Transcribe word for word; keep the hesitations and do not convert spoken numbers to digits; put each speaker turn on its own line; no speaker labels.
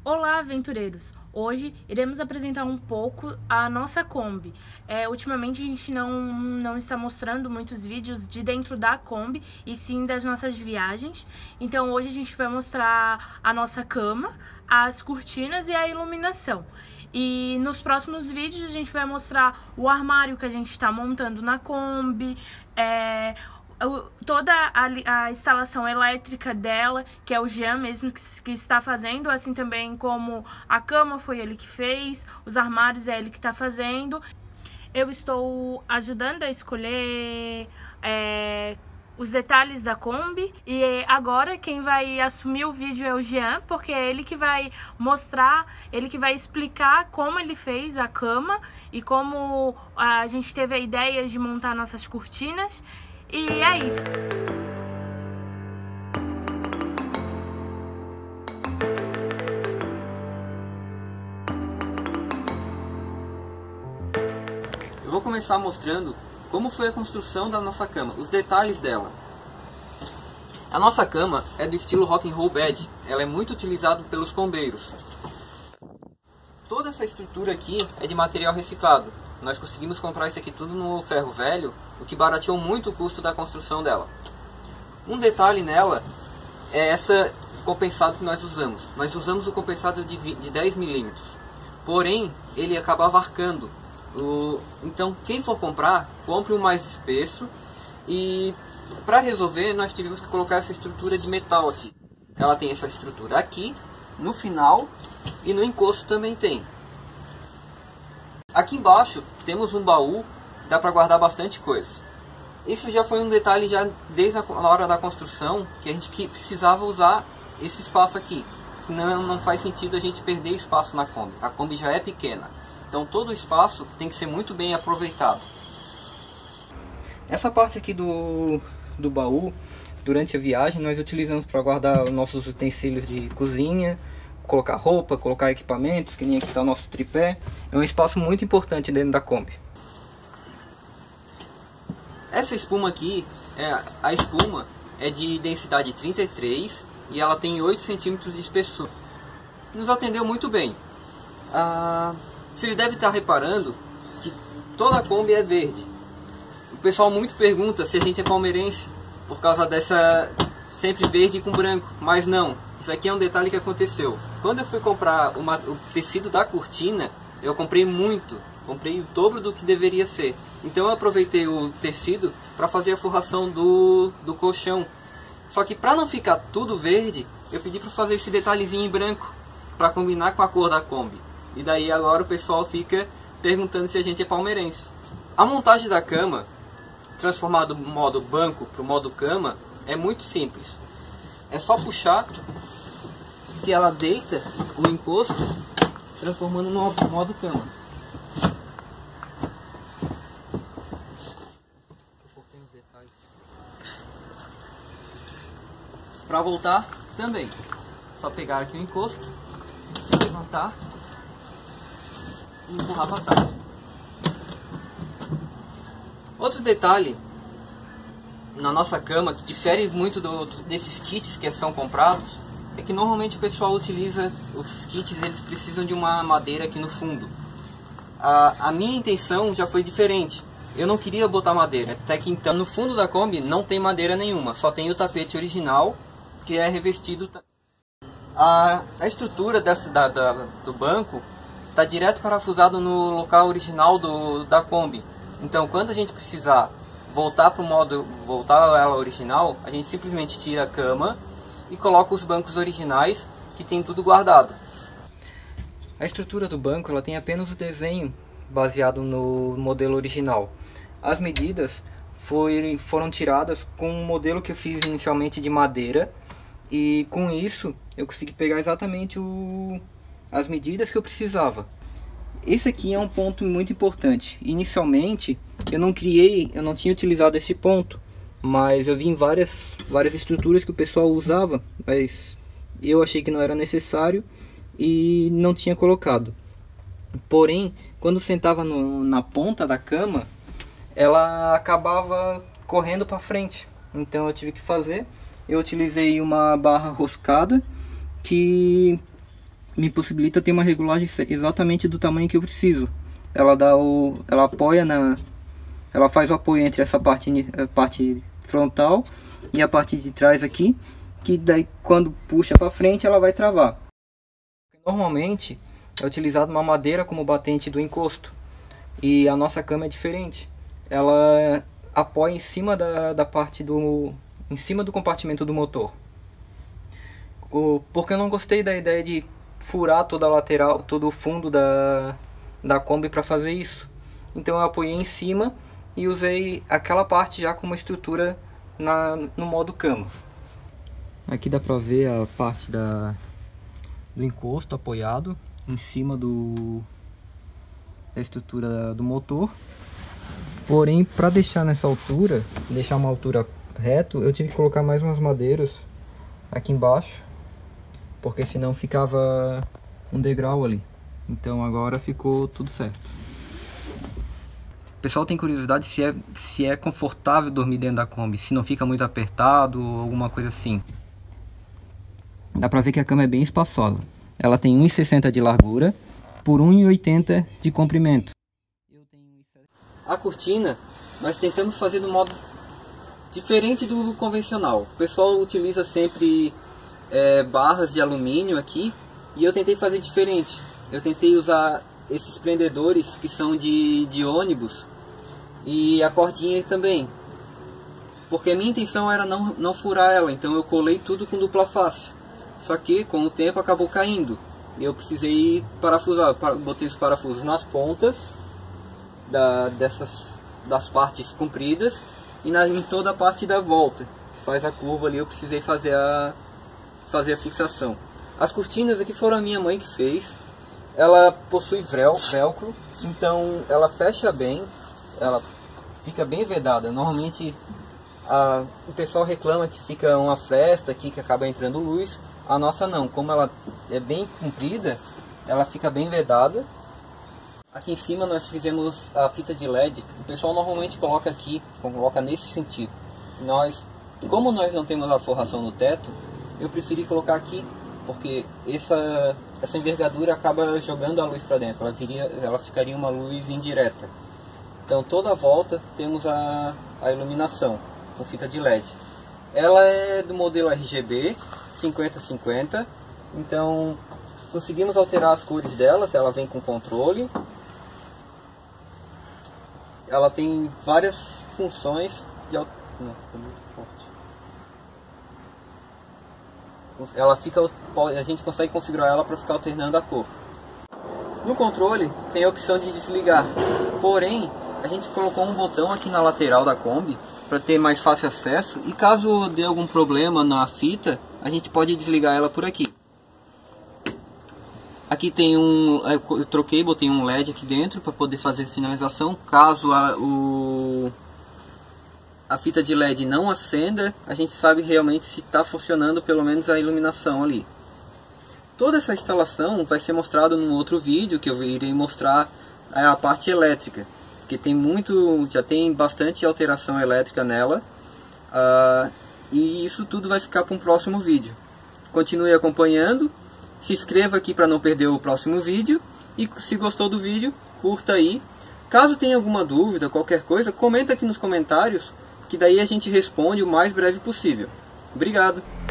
Olá, aventureiros! Hoje iremos apresentar um pouco a nossa Kombi. É, ultimamente a gente não, não está mostrando muitos vídeos de dentro da Kombi, e sim das nossas viagens. Então hoje a gente vai mostrar a nossa cama, as cortinas e a iluminação. E nos próximos vídeos a gente vai mostrar o armário que a gente está montando na Kombi, é, toda a, a instalação elétrica dela, que é o Jean mesmo que, que está fazendo, assim também como a cama foi ele que fez, os armários é ele que está fazendo. Eu estou ajudando a escolher é, os detalhes da Kombi, e agora quem vai assumir o vídeo é o Jean, porque é ele que vai mostrar, ele que vai explicar como ele fez a cama e como a gente teve a ideia de montar nossas cortinas. E é isso.
Eu vou começar mostrando como foi a construção da nossa cama, os detalhes dela. A nossa cama é do estilo rock and roll bed, ela é muito utilizada pelos combeiros. Toda essa estrutura aqui é de material reciclado. Nós conseguimos comprar isso aqui tudo no ferro velho, o que barateou muito o custo da construção dela. Um detalhe nela é essa compensado que nós usamos. Nós usamos o compensado de, de dez milímetros, porém ele acabava arcando. O, então quem for comprar, compre um mais espesso, e para resolver nós tivemos que colocar essa estrutura de metal aqui. Ela tem essa estrutura aqui, no final, e no encosto também tem. Aqui embaixo temos um baú que dá para guardar bastante coisa. Isso já foi um detalhe já desde a hora da construção, que a gente que precisava usar esse espaço aqui. Não, não faz sentido a gente perder espaço na Kombi. A Kombi já é pequena, então todo o espaço tem que ser muito bem aproveitado. Essa parte aqui do, do baú, durante a viagem, nós utilizamos para guardar os nossos utensílios de cozinha, colocar roupa, colocar equipamentos, que nem aqui está o nosso tripé. É um espaço muito importante dentro da Kombi. Essa espuma aqui, é, a espuma é de densidade trinta e três e ela tem oito centímetros de espessura. Nos atendeu muito bem. Ah, vocês devem estar reparando que toda a Kombi é verde. O pessoal muito pergunta se a gente é palmeirense por causa dessa sempre verde com branco, mas não. Isso aqui é um detalhe que aconteceu. Quando eu fui comprar uma, o tecido da cortina, eu comprei muito. Comprei o dobro do que deveria ser. Então eu aproveitei o tecido para fazer a forração do, do colchão. Só que para não ficar tudo verde, eu pedi para fazer esse detalhezinho em branco, para combinar com a cor da Kombi. E daí agora o pessoal fica perguntando se a gente é palmeirense. A montagem da cama, transformar do modo banco para o modo cama, é muito simples. É só puxar que ela deita o encosto, transformando no modo cama. Para voltar também, só pegar aqui o encosto, levantar e empurrar para trás. Outro detalhe na nossa cama, que difere muito do, desses kits que são comprados, é que normalmente o pessoal utiliza os kits, eles precisam de uma madeira aqui no fundo. A, a minha intenção já foi diferente. Eu não queria botar madeira, até que então no fundo da Kombi não tem madeira nenhuma, só tem o tapete original, que é revestido. A, a estrutura dessa, da, da, do banco está direto parafusado no local original do, da Kombi. Então quando a gente precisar voltar para o modo, voltar ela original, a gente simplesmente tira a cama e coloca os bancos originais, que tem tudo guardado. A estrutura do banco ela tem apenas o desenho baseado no modelo original. As medidas foi, foram tiradas com um modelo que eu fiz inicialmente de madeira, e com isso eu consegui pegar exatamente o, as medidas que eu precisava. Esse aqui é um ponto muito importante. Inicialmente eu não criei, eu não tinha utilizado esse ponto, mas eu vi em várias, várias estruturas que o pessoal usava, mas eu achei que não era necessário e não tinha colocado. Porém, quando sentava no, na ponta da cama, ela acabava correndo para frente. Então eu tive que fazer. Eu utilizei uma barra roscada que me possibilita ter uma regulagem exatamente do tamanho que eu preciso. Ela dá o, ela apoia na, ela faz o apoio entre essa parte, a parte frontal e a parte de trás aqui, que daí quando puxa para frente ela vai travar. Normalmente é utilizado uma madeira como batente do encosto, e a nossa cama é diferente. Ela apoia em cima da, da parte do, em cima do compartimento do motor. O, porque eu não gostei da ideia de furar toda a lateral, todo o fundo da, da Kombi para fazer isso. Então eu apoiei em cima e usei aquela parte já como estrutura na, no modo cama. Aqui dá para ver a parte da, do encosto apoiado em cima do, da estrutura do motor. Porém, para deixar nessa altura, deixar uma altura reto, eu tive que colocar mais umas madeiras aqui embaixo, porque senão ficava um degrau ali. Então agora ficou tudo certo. O pessoal tem curiosidade se é, se é confortável dormir dentro da Kombi, se não fica muito apertado ou alguma coisa assim. Dá pra ver que a cama é bem espaçosa. Ela tem um e sessenta de largura por um e oitenta de comprimento. A cortina nós tentamos fazer de um modo diferente do convencional. O pessoal utiliza sempre é, barras de alumínio aqui, e eu tentei fazer diferente. Eu tentei usar esses prendedores que são de, de ônibus e a cordinha também, porque a minha intenção era não, não furar ela, então eu colei tudo com dupla face. Só que com o tempo acabou caindo e eu precisei parafusar. Botei os parafusos nas pontas da, dessas, das partes compridas e na, em toda a parte da volta, que faz a curva ali, eu precisei fazer a, fazer a fixação. As cortinas aqui foram a minha mãe que fez. Ela possui velcro, então ela fecha bem, ela fica bem vedada. Normalmente a, o pessoal reclama que fica uma fresta aqui que acaba entrando luz. A nossa não, como ela é bem comprida, ela fica bem vedada. Aqui em cima nós fizemos a fita de L E D. O pessoal normalmente coloca aqui, coloca nesse sentido. Nós, como nós não temos a forração no teto, eu preferi colocar aqui, porque essa, essa envergadura acaba jogando a luz para dentro. Ela, viria, ela ficaria uma luz indireta. Então toda a volta temos a, a iluminação com fita de L E D. Ela é do modelo R G B cinquenta cinquenta, então conseguimos alterar as cores delas. Ela vem com controle, ela tem várias funções de alt... Não, ficou muito forte. Ela fica, a gente consegue configurar ela para ficar alternando a cor. No controle tem a opção de desligar, porém a gente colocou um botão aqui na lateral da Kombi para ter mais fácil acesso, e caso dê algum problema na fita, a gente pode desligar ela por aqui. Aqui tem um, eu troquei, botei um L E D aqui dentro para poder fazer sinalização. Caso a, o, a fita de L E D não acenda, a gente sabe realmente se está funcionando pelo menos a iluminação ali. Toda essa instalação vai ser mostrada num outro vídeo que eu irei mostrar a parte elétrica, que tem muito, já tem bastante alteração elétrica nela, uh, e isso tudo vai ficar para um próximo vídeo. Continue acompanhando, se inscreva aqui para não perder o próximo vídeo, e se gostou do vídeo, curta aí. Caso tenha alguma dúvida, qualquer coisa, comenta aqui nos comentários, que daí a gente responde o mais breve possível. Obrigado!